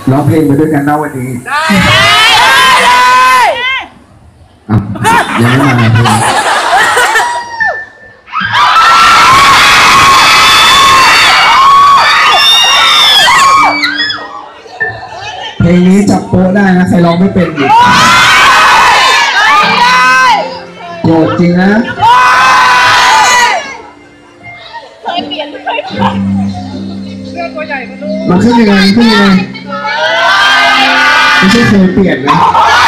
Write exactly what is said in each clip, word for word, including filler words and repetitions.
ร้องเพลงไปด้วยกันนะวันนี้ได้เลยอ่ะยังไม่มาเพลงนี้จับโป๊ได้นะใครร้องไม่เป็นอีกโกรธจริงนะเคยเปลี่ยนเคยเปลี่ยนเรื่องตัวใหญ่มาดูมันขึ้นยังไงขึ้นยังไงไม่ใช่เคยเปลี่ยนนะ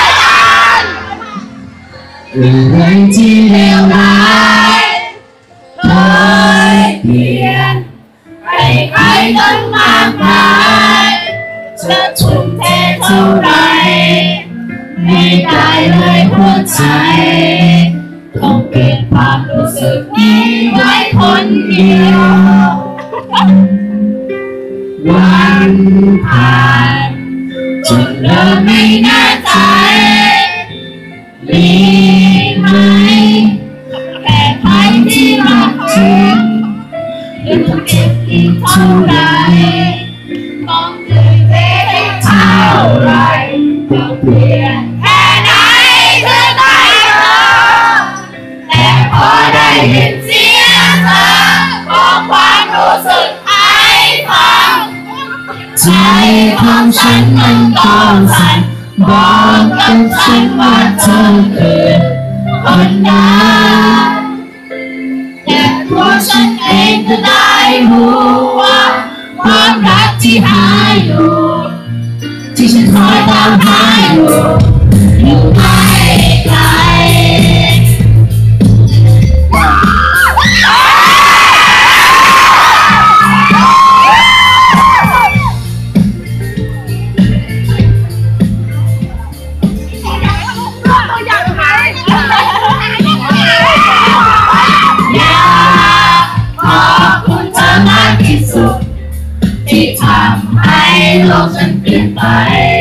อะไรที่เลวร้ายเคยเปลี่ยนให้ใครต้องมากมายจะทุ่มเทเท่าไรไม่ได้เลยหัวใจต้องเปลี่ยนความรู้สึกนี้ไว้คนเดียววันผ่านจนเริ่มไม่แน่ใจมีไหมแต่ใครที่รักจริงหรือต้องเจ็บอีกเท่าไรต้องเหนื่อยเท่เท่าไรต้องเปลี่ยนแค่ไหนเธอได้เจอแต่พอได้ยินเสียงเธอบอกความรู้สึกให้ฟังใจของฉันมันก็สั่นบอกกับฉันว่าเธอคือคนนั้นแต่ตัวฉันเองก็ได้รู้ว่าความรักที่หาอยู่ที่ฉันคอยตามหาอยู่อยู่ไม่ไกลที่ทำให้โลกฉันเปลี่ยนไป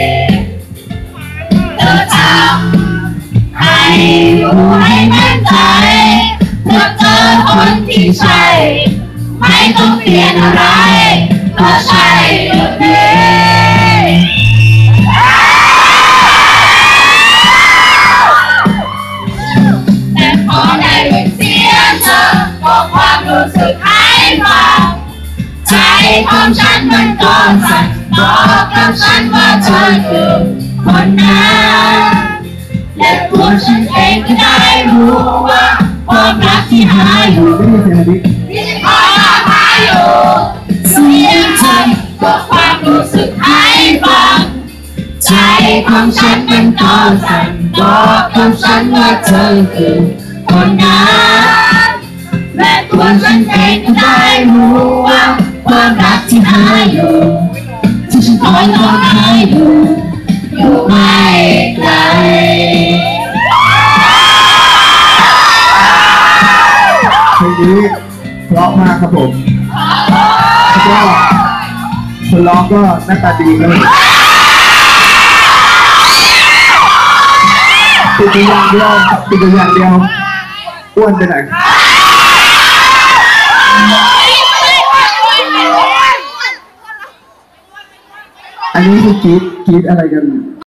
เธอทำให้รู้ให้มั่นใจเธอเจอคนที่ใช่ไม่ต้องเปลี่ยนอะไรก็ใช่แบบนี้แต่พอได้ยินเสียงเธอบอกความรู้สึกให้ฟังใจของฉันมันก็สั่นบอกกับฉันว่าเธอคือคนนั้นและตัวฉันเองก็ได้รู้ว่าความรักที่หาอยู่ที่ฉันคอยตามหาอยู่เสียงเธอบอกความรู้สึกให้ฟังใจของฉันมันก็สั่นบอกกับฉันว่าเธอคือคนนั้นและตัวฉันเองก็ได้รู้ว่าความรักที่หาอยู่ที่ฉันคอยตามหาอยู่อยู่ไม่ไกลเพลงนี้เพราะมากครับผมแล้วก็คนร้องก็หน้าตาดีเลยติดอย่างเดียวติดอย่างเดียวอ้วนไปไหนอันนี้คือกรี๊ดกรี๊ดอะไรกัน